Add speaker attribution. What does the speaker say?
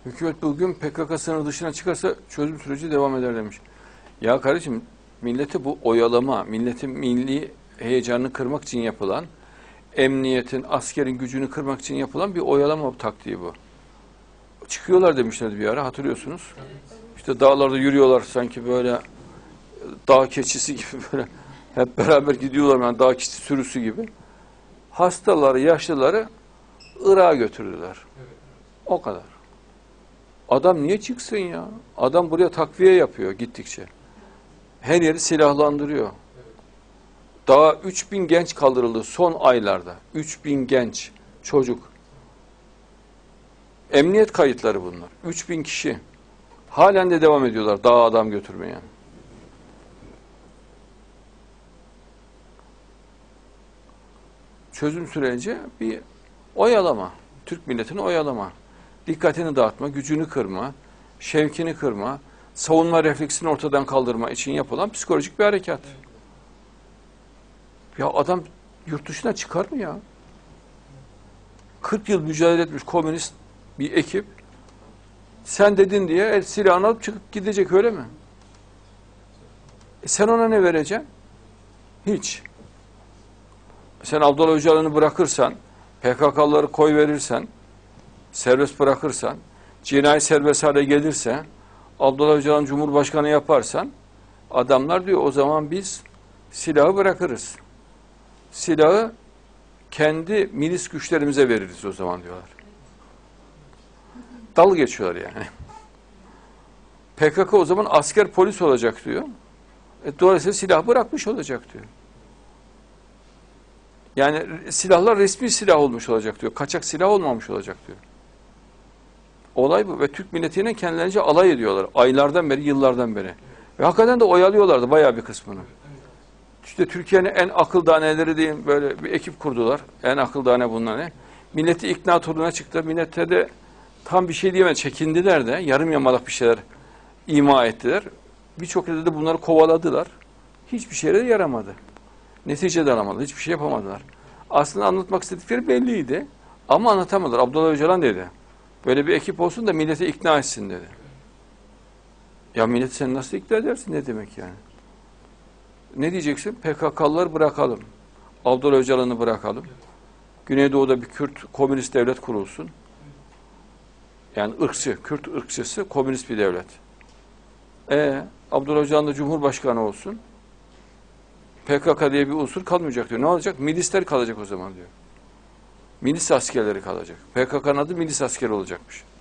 Speaker 1: Hükümet bugün PKK sınır dışına çıkarsa çözüm süreci devam eder demiş. Ya kardeşim, milleti bu oyalama, milletin milli heyecanını kırmak için yapılan, emniyetin, askerin gücünü kırmak için yapılan bir oyalama taktiği bu. Çıkıyorlar demişlerdi bir ara, hatırlıyorsunuz. İşte dağlarda yürüyorlar sanki böyle dağ keçisi gibi, böyle hep beraber gidiyorlar, yani dağ keçisi sürüsü gibi. Hastaları, yaşlıları Irak'a götürdüler. O kadar. Adam niye çıksın ya? Adam buraya takviye yapıyor gittikçe. Her yeri silahlandırıyor. Daha 3000 genç kaldırıldı son aylarda. 3000 genç çocuk. Emniyet kayıtları bunlar. 3000 kişi. Halen de devam ediyorlar daha adam götürmeye. Çözüm süreci bir oyalama. Türk milletini oyalama. Dikkatini dağıtma, gücünü kırma, şevkini kırma, savunma refleksini ortadan kaldırma için yapılan psikolojik bir harekat. Ya adam yurt dışına çıkar mı ya? 40 yıl mücadele etmiş komünist bir ekip, sen dedin diye silahını alıp çıkıp gidecek, öyle mi? Sen ona ne vereceksin? Hiç. Sen Abdullah Öcalan'ı bırakırsan, PKK'ları koy verirsen, serbest bırakırsan, cinayet serbest hale gelirse, Abdullah Öcalan Cumhurbaşkanı yaparsan, adamlar diyor o zaman biz silahı bırakırız. Silahı kendi milis güçlerimize veririz o zaman diyorlar. Dalga geçiyorlar yani. PKK o zaman asker polis olacak diyor. Dolayısıyla silah bırakmış olacak diyor. Yani silahlar resmi silah olmuş olacak diyor. Kaçak silah olmamış olacak diyor. Olay bu ve Türk milletiyle kendilerince alay ediyorlar. Aylardan beri, yıllardan beri. Ve hakikaten de oyalıyorlardı bayağı bir kısmını. İşte Türkiye'nin en akıl daneleri diyeyim, böyle bir ekip kurdular. En akıl dane bunlar ne? Milleti ikna turuna çıktı. Millete de tam bir şey diyemedi. Çekindiler de. Yarım yamalak bir şeyler ima ettiler. Birçok yerde de bunları kovaladılar. Hiçbir şeye yaramadı. Netice de alamadı. Hiçbir şey yapamadılar. Aslında anlatmak istedikleri belliydi. Ama anlatamadılar. Abdullah Öcalan dedi. Böyle bir ekip olsun da milleti ikna etsin dedi. Ya milleti sen nasıl ikna edersin, ne demek yani? Ne diyeceksin? PKK'lıları bırakalım. Abdullah Öcalan'ı bırakalım. Güneydoğu'da bir Kürt komünist devlet kurulsun. Yani ırkçı, Kürt ırkçısı komünist bir devlet. Abdullah Öcalan da Cumhurbaşkanı olsun. PKK diye bir unsur kalmayacak diyor. Ne olacak? Milisler kalacak o zaman diyor. Milis askerleri kalacak. PKK'nın adı milis askeri olacakmış.